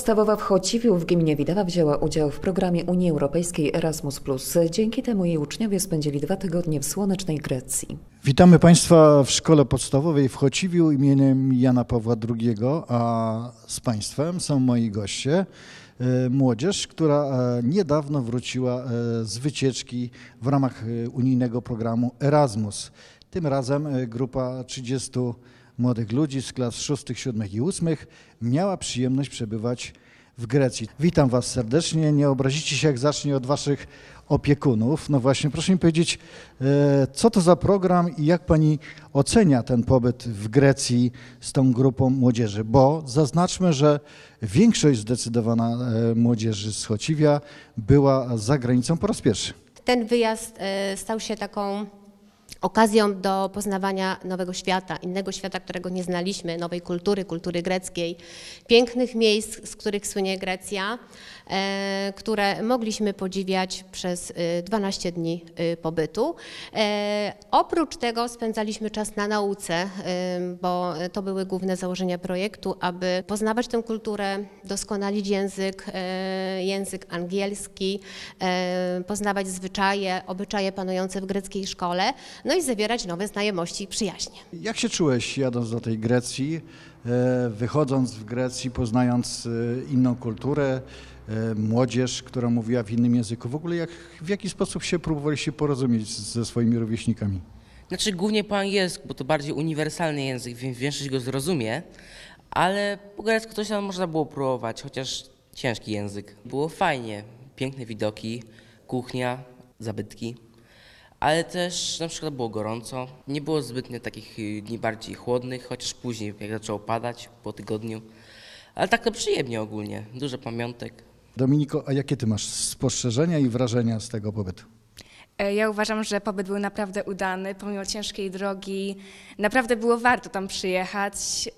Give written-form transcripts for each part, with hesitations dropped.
Podstawowa w Chociwiu w gminie Widawa wzięła udział w programie Unii Europejskiej Erasmus+. Dzięki temu jej uczniowie spędzili 2 tygodnie w słonecznej Grecji. Witamy Państwa w Szkole Podstawowej w Chociwiu imieniem Jana Pawła II, a z Państwem są moi goście. Młodzież, która niedawno wróciła z wycieczki w ramach unijnego programu Erasmus. Tym razem grupa 30 młodych ludzi z klas 6., 7. i 8. miała przyjemność przebywać w Grecji. Witam Was serdecznie. Nie obrazicie się, jak zacznie od Waszych opiekunów. No właśnie, proszę mi powiedzieć, co to za program i jak Pani ocenia ten pobyt w Grecji z tą grupą młodzieży? Bo zaznaczmy, że większość zdecydowana młodzieży z Chociwia była za granicą po raz pierwszy. Ten wyjazd stał się taką okazją do poznawania nowego świata, innego świata, którego nie znaliśmy, nowej kultury greckiej, pięknych miejsc, z których słynie Grecja, które mogliśmy podziwiać przez 12 dni pobytu. Oprócz tego spędzaliśmy czas na nauce, bo to były główne założenia projektu, aby poznawać tę kulturę, doskonalić język angielski, poznawać zwyczaje, obyczaje panujące w greckiej szkole, no i zawierać nowe znajomości i przyjaźnie. Jak się czułeś jadąc do tej Grecji, wychodząc w Grecji, poznając inną kulturę, młodzież, która mówiła w innym języku? W ogóle w jaki sposób próbowaliście porozumieć ze swoimi rówieśnikami? Znaczy głównie po angielsku, bo to bardziej uniwersalny język, więc większość go zrozumie, ale po grecku coś tam można było próbować, chociaż ciężki język. Było fajnie, piękne widoki, kuchnia, zabytki. Ale też na przykład było gorąco, nie było zbytnio takich dni bardziej chłodnych, chociaż później jak zaczęło padać po tygodniu. Ale tak to przyjemnie ogólnie, dużo pamiątek. Dominiko, a jakie ty masz spostrzeżenia i wrażenia z tego pobytu? Ja uważam, że pobyt był naprawdę udany, pomimo ciężkiej drogi. Naprawdę było warto tam przyjechać.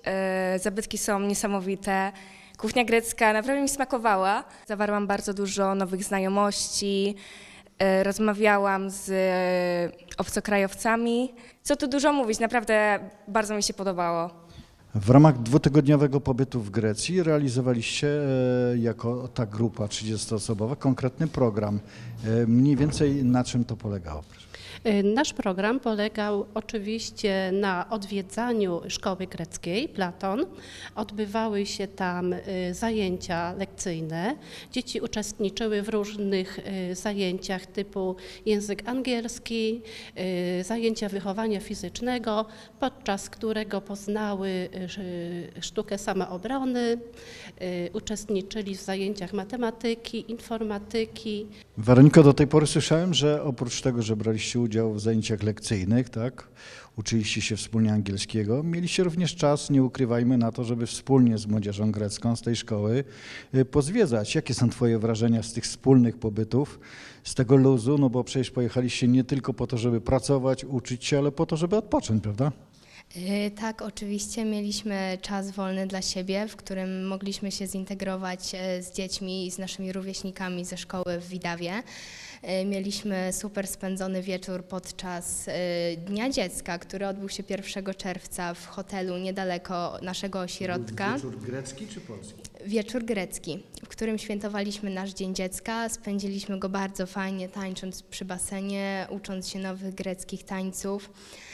Zabytki są niesamowite. Kuchnia grecka naprawdę mi smakowała. Zawarłam bardzo dużo nowych znajomości. Rozmawiałam z obcokrajowcami. Co tu dużo mówić, naprawdę bardzo mi się podobało. W ramach 2-tygodniowego pobytu w Grecji realizowaliście jako ta grupa 30-osobowa konkretny program. Mniej więcej na czym to polegało? Nasz program polegał oczywiście na odwiedzaniu szkoły greckiej Platon. Odbywały się tam zajęcia lekcyjne. Dzieci uczestniczyły w różnych zajęciach typu język angielski, zajęcia wychowania fizycznego, podczas którego poznały sztukę samoobrony, uczestniczyli w zajęciach matematyki, informatyki. Weroniko, do tej pory słyszałem, że oprócz tego, że braliście udział w zajęciach lekcyjnych, tak, uczyliście się wspólnie angielskiego, mieliście również czas, nie ukrywajmy, na to, żeby wspólnie z młodzieżą grecką z tej szkoły pozwiedzać. Jakie są Twoje wrażenia z tych wspólnych pobytów, z tego luzu, no bo przecież pojechaliście nie tylko po to, żeby pracować, uczyć się, ale po to, żeby odpocząć, prawda? Tak, oczywiście mieliśmy czas wolny dla siebie, w którym mogliśmy się zintegrować z dziećmi i z naszymi rówieśnikami ze szkoły w Widawie. Mieliśmy super spędzony wieczór podczas Dnia Dziecka, który odbył się 1 czerwca w hotelu niedaleko naszego ośrodka. Wieczór grecki czy polski? Wieczór grecki, w którym świętowaliśmy nasz Dzień Dziecka. Spędziliśmy go bardzo fajnie, tańcząc przy basenie, ucząc się nowych greckich tańców.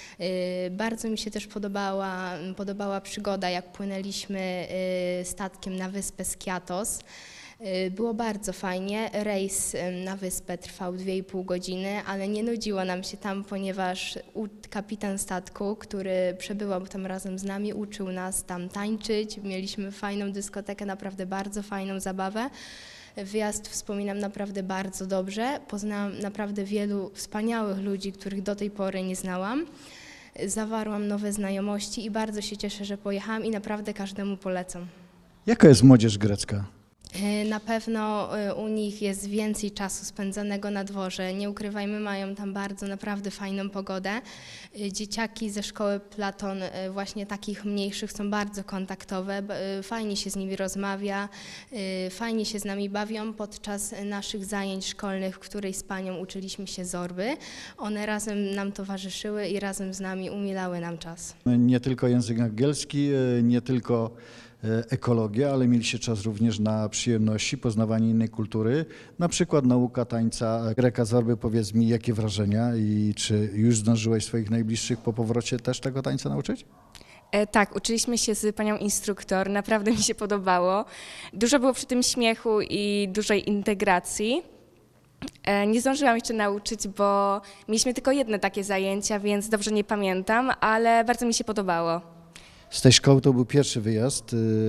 Bardzo mi się też podobała przygoda, jak płynęliśmy statkiem na wyspę Skiathos. Było bardzo fajnie. Rejs na wyspę trwał 2,5 godziny, ale nie nudziło nam się tam, ponieważ kapitan statku, który przebywał tam razem z nami, uczył nas tam tańczyć. Mieliśmy fajną dyskotekę, naprawdę bardzo fajną zabawę. Wyjazd wspominam naprawdę bardzo dobrze. Poznałam naprawdę wielu wspaniałych ludzi, których do tej pory nie znałam. Zawarłam nowe znajomości i bardzo się cieszę, że pojechałam i naprawdę każdemu polecam. Jaka jest młodzież grecka? Na pewno u nich jest więcej czasu spędzonego na dworze. Nie ukrywajmy, mają tam naprawdę fajną pogodę. Dzieciaki ze szkoły Platon, właśnie takich mniejszych, są bardzo kontaktowe. Fajnie się z nimi rozmawia, fajnie się z nami bawią podczas naszych zajęć szkolnych, w której z panią uczyliśmy się zorby. One razem nam towarzyszyły i razem z nami umilały nam czas. Nie tylko język angielski, nie tylko ekologię, ale mieliście czas również na przyjemności, poznawanie innej kultury, na przykład nauka tańca Greka Zorby. Powiedz mi, jakie wrażenia i czy już zdążyłeś swoich najbliższych po powrocie też tego tańca nauczyć? Tak, uczyliśmy się z panią instruktor, naprawdę mi się podobało. Dużo było przy tym śmiechu i dużej integracji. Nie zdążyłam jeszcze nauczyć, bo mieliśmy tylko jedne takie zajęcia, więc dobrze nie pamiętam, ale bardzo mi się podobało. Z tej szkoły to był pierwszy wyjazd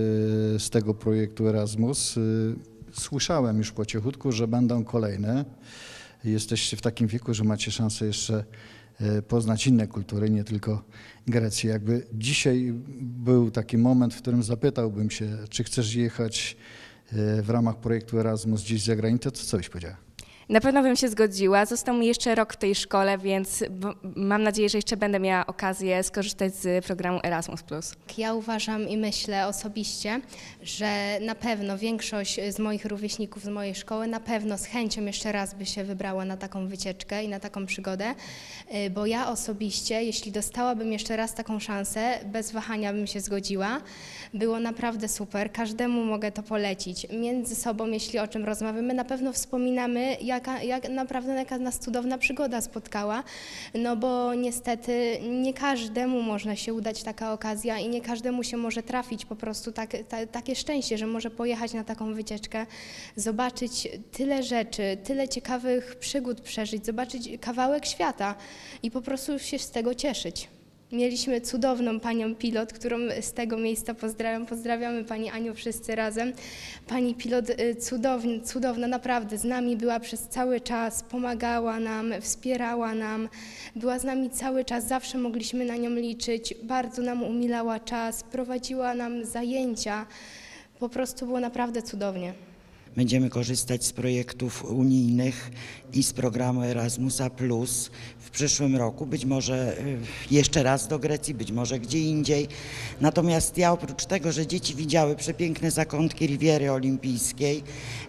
z tego projektu Erasmus. Słyszałem już po cichutku, że będą kolejne. Jesteście w takim wieku, że macie szansę jeszcze poznać inne kultury, nie tylko Grecję. Jakby dzisiaj był taki moment, w którym zapytałbym się, czy chcesz jechać w ramach projektu Erasmus gdzieś za granicę, to co byś powiedziała? Na pewno bym się zgodziła. Został mi jeszcze rok w tej szkole, więc mam nadzieję, że jeszcze będę miała okazję skorzystać z programu Erasmus+. Ja uważam i myślę osobiście, że na pewno większość z moich rówieśników z mojej szkoły na pewno z chęcią jeszcze raz by się wybrała na taką wycieczkę i na taką przygodę, bo ja osobiście, jeśli dostałabym jeszcze raz taką szansę, bez wahania bym się zgodziła. Było naprawdę super, każdemu mogę to polecić. Między sobą, jeśli o czym rozmawiamy, na pewno wspominamy, jak naprawdę jaka nas cudowna przygoda spotkała, no bo niestety nie każdemu można się udać taka okazja i nie każdemu się może trafić po prostu takie szczęście, że może pojechać na taką wycieczkę, zobaczyć tyle rzeczy, tyle ciekawych przygód przeżyć, zobaczyć kawałek świata i po prostu się z tego cieszyć. Mieliśmy cudowną panią pilot, którą z tego miejsca pozdrawiam. Pozdrawiamy Pani Aniu wszyscy razem. Pani pilot cudowna, naprawdę z nami była przez cały czas, pomagała nam, wspierała nam, była z nami cały czas, zawsze mogliśmy na nią liczyć, bardzo nam umilała czas, prowadziła nam zajęcia. Po prostu było naprawdę cudownie. Będziemy korzystać z projektów unijnych i z programu Erasmusa Plus w przyszłym roku. Być może jeszcze raz do Grecji, być może gdzie indziej. Natomiast ja oprócz tego, że dzieci widziały przepiękne zakątki Riviery Olimpijskiej,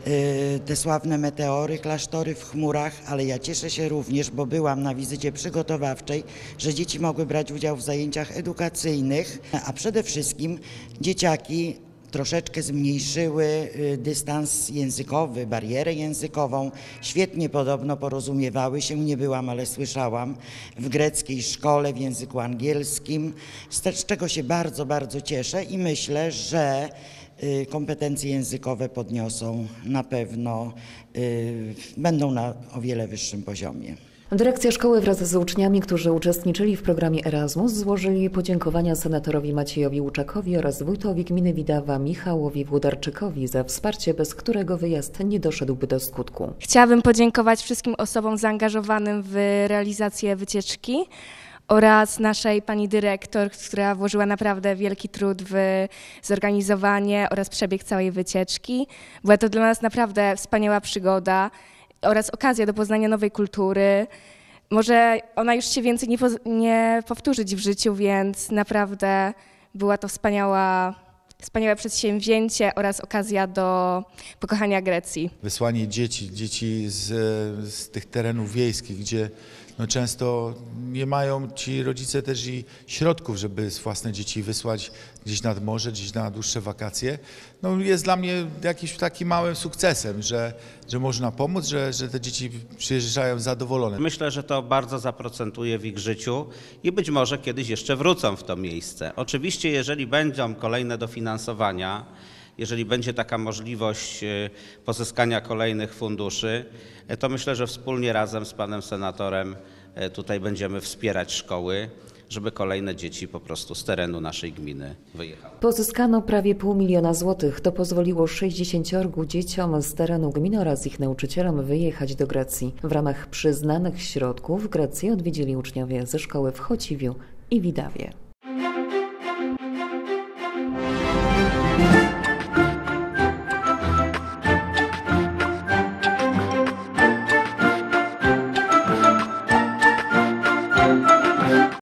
te sławne meteory, klasztory w chmurach, ale ja cieszę się również, bo byłam na wizycie przygotowawczej, że dzieci mogły brać udział w zajęciach edukacyjnych, a przede wszystkim dzieciaki troszeczkę zmniejszyły dystans językowy, barierę językową. Świetnie podobno porozumiewały się, nie byłam, ale słyszałam, w greckiej szkole w języku angielskim, z czego się bardzo, bardzo cieszę i myślę, że kompetencje językowe podniosą na pewno, będą na o wiele wyższym poziomie. Dyrekcja szkoły wraz z uczniami, którzy uczestniczyli w programie Erasmus, złożyli podziękowania senatorowi Maciejowi Łuczakowi oraz wójtowi gminy Widawa Michałowi Włodarczykowi za wsparcie, bez którego wyjazd nie doszedłby do skutku. Chciałabym podziękować wszystkim osobom zaangażowanym w realizację wycieczki oraz naszej pani dyrektor, która włożyła naprawdę wielki trud w zorganizowanie oraz przebieg całej wycieczki. Była to dla nas naprawdę wspaniała przygoda oraz okazja do poznania nowej kultury. Może ona już się więcej nie powtórzyć w życiu, więc naprawdę była to wspaniałe przedsięwzięcie oraz okazja do pokochania Grecji. Wysłanie dzieci z tych terenów wiejskich, gdzie no często nie mają ci rodzice też i środków, żeby własne dzieci wysłać gdzieś nad morze, gdzieś na dłuższe wakacje. No jest dla mnie jakimś takim małym sukcesem, że można pomóc, że te dzieci przyjeżdżają zadowolone. Myślę, że to bardzo zaprocentuje w ich życiu i być może kiedyś jeszcze wrócą w to miejsce. Oczywiście, jeżeli będą kolejne dofinansowania, jeżeli będzie taka możliwość pozyskania kolejnych funduszy, to myślę, że wspólnie razem z panem senatorem tutaj będziemy wspierać szkoły, żeby kolejne dzieci po prostu z terenu naszej gminy wyjechały. Pozyskano prawie 500 000 złotych. To pozwoliło 60 dzieciom z terenu gminy oraz ich nauczycielom wyjechać do Grecji. W ramach przyznanych środków Grecję odwiedzili uczniowie ze szkoły w Chociwiu i Widawie.